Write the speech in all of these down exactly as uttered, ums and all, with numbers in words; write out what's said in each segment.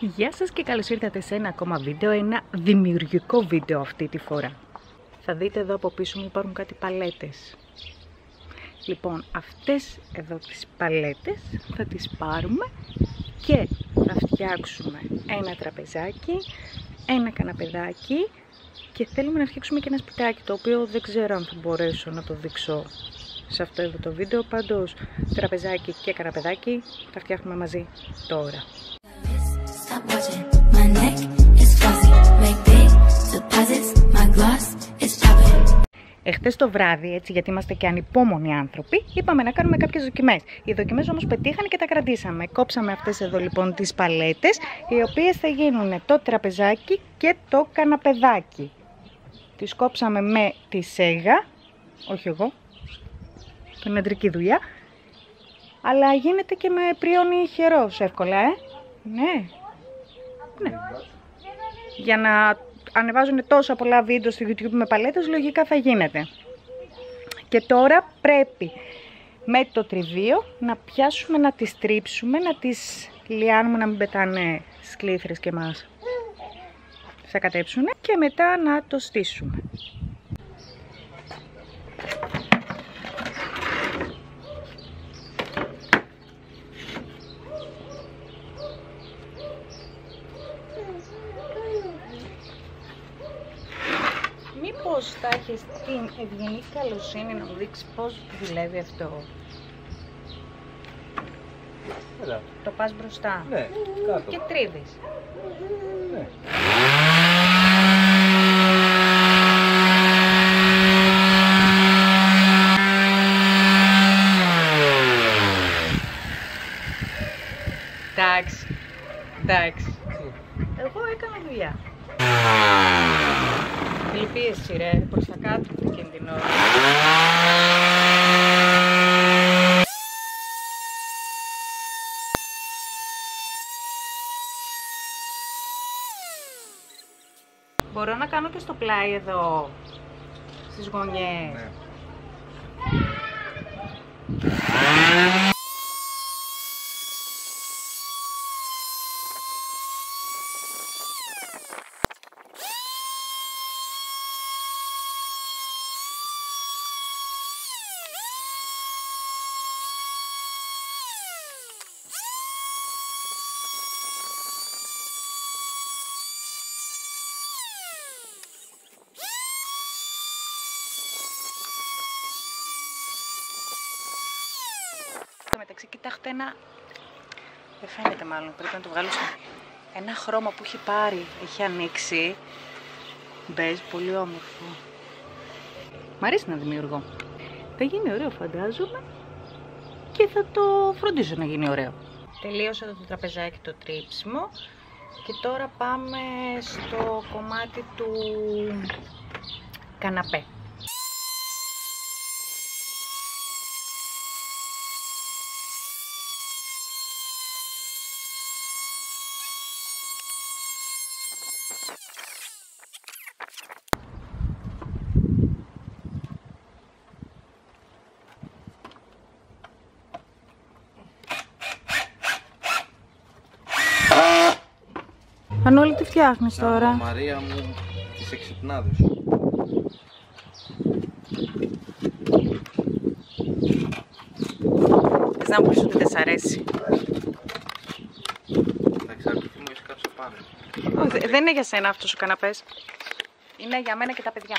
Γεια σας και καλώς ήρθατε σε ένα ακόμα βίντεο, ένα δημιουργικό βίντεο αυτή τη φορά. Θα δείτε εδώ από πίσω μου υπάρχουν κάτι παλέτες. Λοιπόν, αυτές εδώ τις παλέτες θα τις πάρουμε και θα φτιάξουμε ένα τραπεζάκι, ένα καναπεδάκι και θέλουμε να φτιάξουμε και ένα σπιτάκι, το οποίο δεν ξέρω αν θα μπορέσω να το δείξω σε αυτό εδώ το βίντεο. Πάντως τραπεζάκι και καναπεδάκι θα φτιάχνουμε μαζί τώρα. Εχθές το βράδυ, έτσι γιατί είμαστε και ανυπόμονοι άνθρωποι, είπαμε να κάνουμε κάποιες δοκιμές. Οι δοκιμές όμως πετύχανε και τα κρατήσαμε. Κόψαμε αυτές εδώ λοιπόν τις παλέτες, οι οποίες θα γίνουν το τραπεζάκι και το καναπεδάκι. Τις κόψαμε με τη σέγα, όχι εγώ, το είναι αντρική δουλειά, αλλά γίνεται και με πριόνι χερός εύκολα, ε. Ναι. Ναι. Για να ανεβάζουν τόσα πολλά βίντεο στο YouTube με παλέτες, λογικά θα γίνεται. Και τώρα πρέπει με το τριβείο να πιάσουμε, να τις τρίψουμε, να τις λιάνουμε, να μην πετάνε σκλήθρες και μας θα κατέψουν, και μετά να το στήσουμε. Μήπως θα έχεις την ευγενή καλοσύνη να μου δείξει πώς δουλεύει αυτό? Έλα. Το πας μπροστά, ναι, κάτω. Και τρίβεις. Ναι. Εντάξει, εντάξει. Εγώ έκανα δουλειά. Πίεση ρε, προς τα κάτω εκείνη την ώρα. Μπορώ να κάνω και στο πλάι εδώ, στις γωνιές. Ναι. μεταξύ, κοιτάξτε ένα, δεν φαίνεται μάλλον, πρέπει να το βγάλω στο... Ένα χρώμα που έχει πάρει, έχει ανοίξει, μπέζ, πολύ όμορφο. Μ' αρέσει να δημιουργώ. Θα γίνει ωραίο φαντάζομαι και θα το φροντίζω να γίνει ωραίο. Τελείωσε εδώ το τραπεζάκι το τρίψιμο και τώρα πάμε στο κομμάτι του καναπέ. Ανόλη, τι φτιάχνεις τώρα? Μαρία μου, τις εξυπνάδες. Θες να μου πεις ότι δεν σ' αρέσει? Θα εξαρτηθεί μου, έχεις κάψα πάνω. Όχι, δεν είναι για σένα αυτός ο καναπές. Είναι για μένα και τα παιδιά.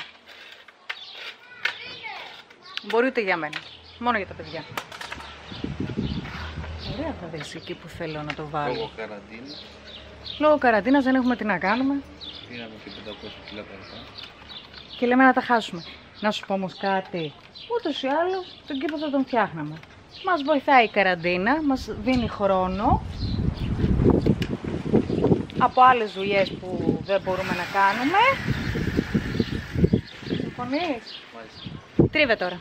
Μπορεί ούτε για μένα. Μόνο για τα παιδιά. Ωραία θα δεις εκεί που θέλω να το βάλω. Λόγω καραντίνας. Λόγω καραντίνας δεν έχουμε τι να κάνουμε. Πήραμε και πεντακόσια κιλά παραπάνω. Και λέμε να τα χάσουμε. Να σου πω όμως κάτι. Ούτως ή άλλως τον κήπο θα τον φτιάχναμε. Μας βοηθάει η καραντίνα, μας δίνει χρόνο από άλλες δουλειές που δεν μπορούμε να κάνουμε. Συμφωνείς? Μάλιστα. Τρίβε τώρα.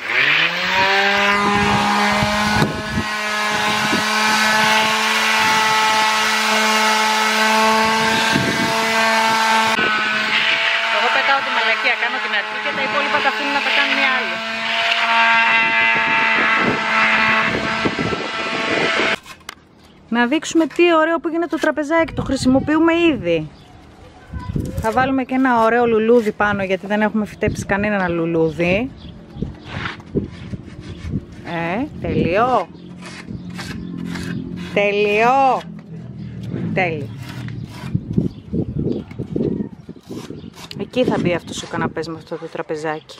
Εγώ πετάω τη μαλακία, κάνω την αρχή και τα υπόλοιπα τα αφήνω να τα κάνουν οι άλλοι. Να να δείξουμε τι ωραίο που γίνεται το τραπεζάκι. Το χρησιμοποιούμε ήδη. Θα βάλουμε και ένα ωραίο λουλούδι πάνω, γιατί δεν έχουμε φυτέψει κανένα λουλούδι. Ε, τελειώ. Τελειώ. Τέλειο. Εκεί θα μπει αυτός ο καναπές με αυτό το τραπεζάκι.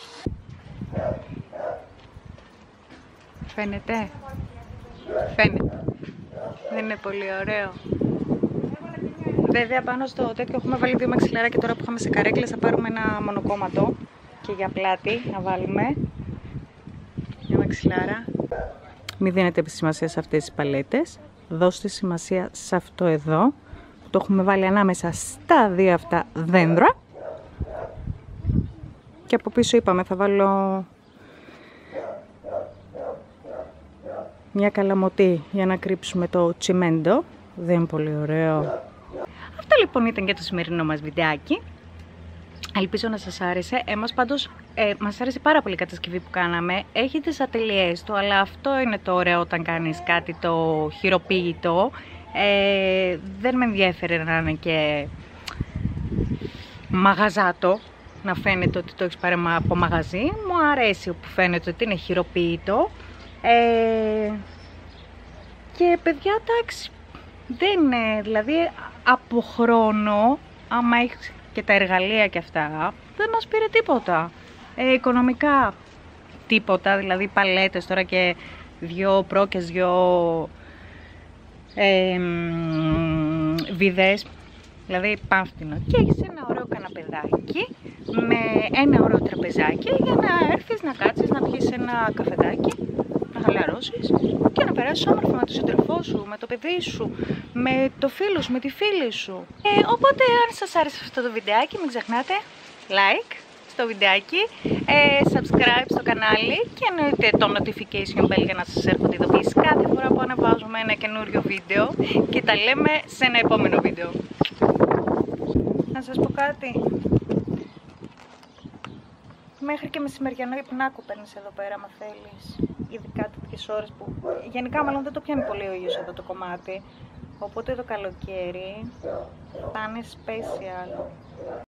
Φαίνεται. Φαίνεται. Δεν είναι πολύ ωραίο. Βέβαια πάνω στο τέτοιο έχουμε βάλει δύο μαξιλάρα και τώρα που είχαμε σε καρέκλες θα πάρουμε ένα μονοκόμματο και για πλάτη να βάλουμε μια μαξιλάρα. Μην δίνετε σημασία σε αυτές τις παλέτες. Δώστε σημασία σε αυτό εδώ που το έχουμε βάλει ανάμεσα στα δύο αυτά δέντρα. Και από πίσω είπαμε θα βάλω μια καλαμωτή για να κρύψουμε το τσιμέντο. Δεν είναι πολύ ωραίο. Αυτό λοιπόν ήταν και το σημερινό μας βιντεάκι. Ελπίζω να σας άρεσε. Εμάς πάντως ε, μας άρεσε πάρα πολύ η κατασκευή που κάναμε. Έχει τις ατελειές του, αλλά αυτό είναι το ωραίο όταν κάνεις κάτι το χειροποίητο. Ε, δεν με ενδιαφέρει να είναι και μαγαζάτο, να φαίνεται ότι το έχεις πάρει από μαγαζί. Μου αρέσει που φαίνεται ότι είναι χειροποίητο. Ε, και παιδιά, εντάξει, δεν είναι, δηλαδή από χρόνο, άμα έχεις και τα εργαλεία και αυτά, δεν μας πήρε τίποτα. Ε, οικονομικά τίποτα, δηλαδή παλέτες τώρα και δυο πρόκες, δυο ε, βιδές, δηλαδή πάμφτινο. Και έχεις ένα ωραίο καναπεδάκι με ένα ωραίο τραπεζάκι για να έρθεις να κάτσεις, να πιεις ένα καφεδάκι, να χαλαρώσεις και να περάσεις όμορφα με τον σύντροφό σου, με το παιδί σου, με το φίλο σου, με τη φίλη σου. Ε, οπότε αν σας άρεσε αυτό το βιντεάκι, μην ξεχνάτε like στο βιντεάκι, ε, subscribe στο κανάλι και εννοείται το notification bell για να σας έρχονται ειδοποιήσεις κάθε φορά που ανεβάζουμε ένα καινούριο βίντεο και τα λέμε σε ένα επόμενο βίντεο. Να σας πω κάτι. Μέχρι και μεσημεριανό υπνάκου παίρνεις εδώ πέρα, άμα θέλεις. Ειδικά τέτοιες ώρες που γενικά μάλλον δεν το πιάνει πολύ ο ήλιος εδώ το κομμάτι. Οπότε το καλοκαίρι θα είναι special.